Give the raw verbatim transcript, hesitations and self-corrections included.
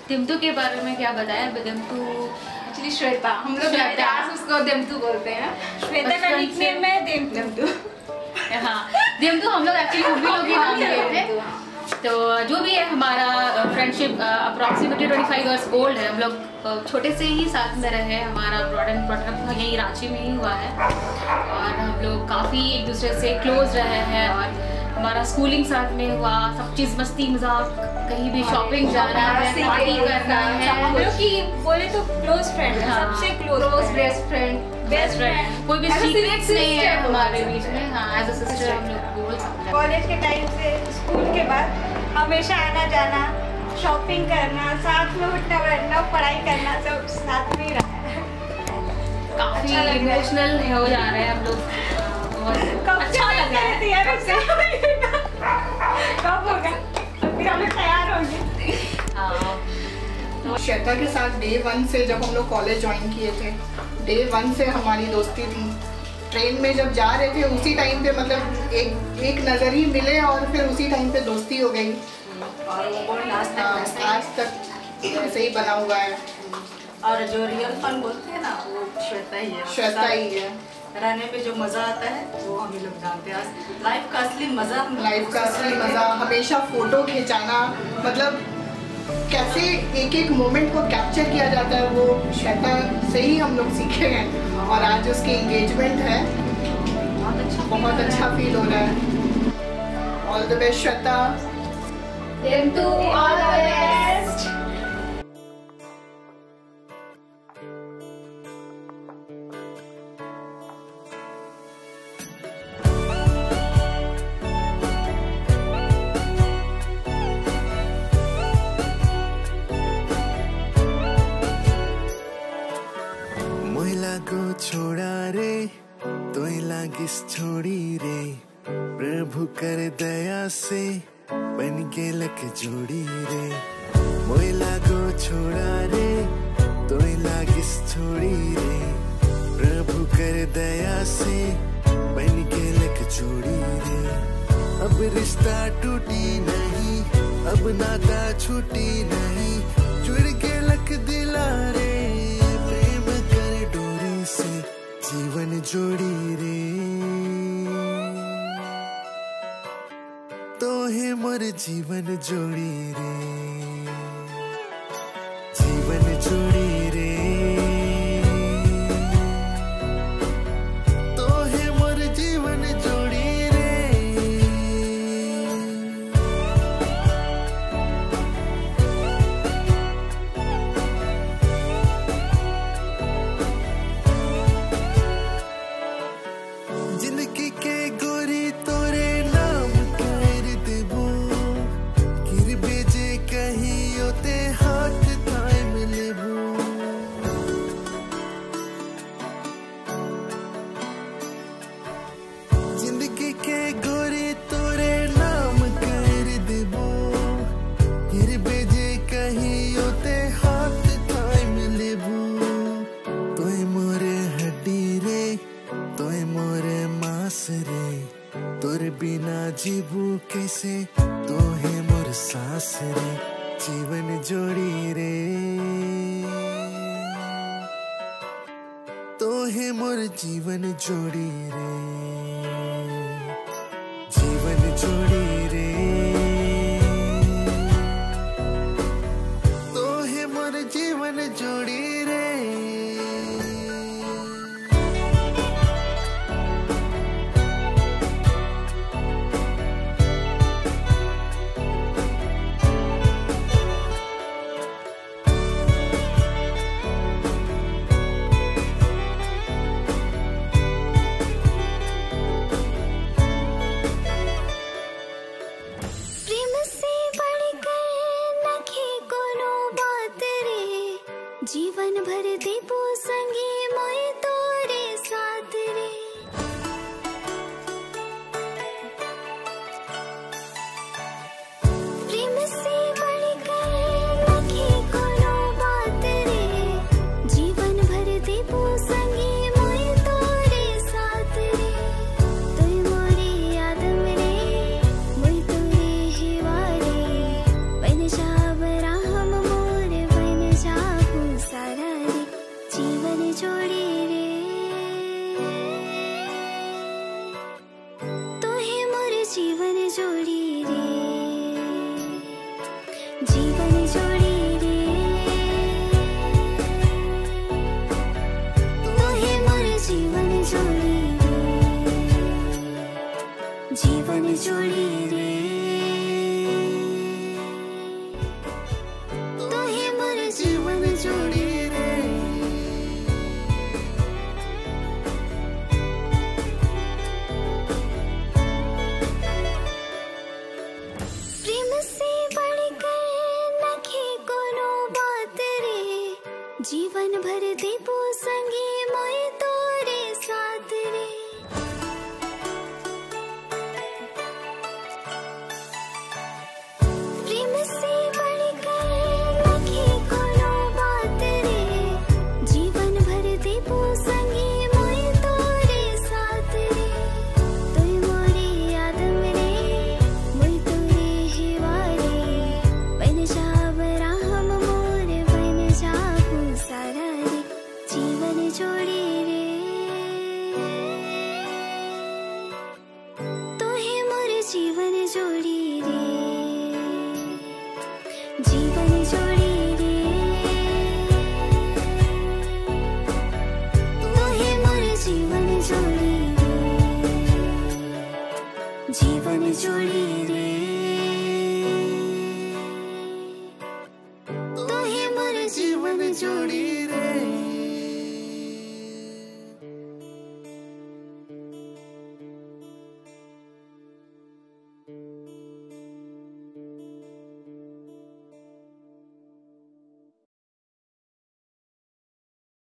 दिम्तू के बारे में क्या बताया? दिम्तू एक्चुअली श्वेता, हम लोग प्यार उसको दिम्तू बोलते हैं। श्वेता का निकनेम है दिम्तू। हाँ, दिम्तू हम लोग एक्चुअली मम्मी लोग ही नाम दिए थे। तो जो भी है हमारा friendship approximately twenty five years old है। हम लोग छोटे से ही साथ में रहे, हमारा ब्रॉड एंड ब्रॉटअप यहीं रांची में ही हुआ है और हम लोग काफ़ी एक दूसरे से क्लोज रहे हैं और हमारा स्कूलिंग साथ में हुआ, सब चीज़ मस्ती मजाक, कहीं भी शॉपिंग जाना है, पार्टी करना है, हम लोग की बोले तो क्लोज फ्रेंड है, सबसे close best friend best friend. कोई भी सीक्रेट्स नहीं है हमारे बीच में। हाँ, एज अ सिस्टर हम लोग बोल सकते हैं। कॉलेज के टाइम से स्कूल के बाद हमेशा आना जाना, शॉपिंग करना, साथ में उठना बैठना, पढ़ाई करना, सब साथ में ही रहा है। काफी इमोशनल हो जा रहे हैं हम लोग, बहुत अच्छा लग रहा है यार। कब होगा? अभी हम लोग तैयार होंगे। हाँ, श्वेता के साथ डे वन से जब हम लोग कॉलेज ज्वाइन किए थे, डे वन से हमारी दोस्ती थी। ट्रेन में जब जा रहे थे उसी टाइम पे मतलब एक एक नज़र ही मिले और फिर उसी टाइम पे दोस्ती हो गई और वो बॉन्ड आज तक आज तक ऐसे ही बना हुआ है। और जो रियल फन बोलते हैं ना, वो श्वेता ही है। श्वेता ही है। रहने में जो मज़ा आता है वो हम ही लोग जानते हैं। लाइफ का असली मज़ा लाइफ का असली मज़ा हमेशा फ़ोटो खिंचाना, मतलब कैसे एक एक मोमेंट को कैप्चर किया जाता है वो श्वेता से ही हम लोग सीखे हैं। और आज उसकी एंगेजमेंट है, बहुत अच्छा बहुत अच्छा फील हो रहा है। All the best Shweta. दिम्तू, ऑल द बेस्ट। को छोड़ा रे तो लागिस छोड़ी रे, प्रभु कर दया से बन के लक जोड़ी रे। मोइला को छोड़ा रे तो लागिस छोड़ी रे, प्रभु कर दया से बन के लक जोड़ी रे। अब रिश्ता टूटी नहीं, अब नाता छूटी नहीं, जुड़ के लक दिला रे, जीवन जोड़ी रे। तो है मोर जीवन जोड़ी रे, जीवन जोड़ी रे। तो है मोर जीवन जोड़ी रे। बिना जीवू कैसे, तो है मोर सांस रे, जीवन जोड़ी रे। तो है मोर जीवन जोड़ी रे, जीवन जोड़ी रे। तो है मोर जीवन जोड़ी रे। जीवन भर देबो संगे मोए तोरे साथ रे। प्रेम से बढ़कर लखे कोनो बात रे, जीवन भर देबो संगे मोए तोरे साथ रे। तोय मोरे यादम रे, मोए तोरे हिवारे, बन जाब राम मोर जीवन जोड़ी रे तू ही मोर जीवन जोड़ी रे जीवन जोड़ी रे तू ही मोर जीवन जोड़ी रे प्रेम से बढ़कर नखे कोनो बात रे जीवन भर देबो संगे मोय तोरे साथ रे प्रेम से बढ़कर नखे कोनो बात रे जीवन भर देबो संगे मोय तोरे साथ रे तोय मोरे आदम रे मोय तोरे हिवारे बन जावरा हम मोर बन जाबू सारा रे जीवन जोड़ी रे तोहे मोर जीवन जोड़ी रे जीवन जोड़ी रे तोहे मोर जीवन जोड़ी रे जीवन जोड़ी रे तोहे मोर जीवन जोड़ी रे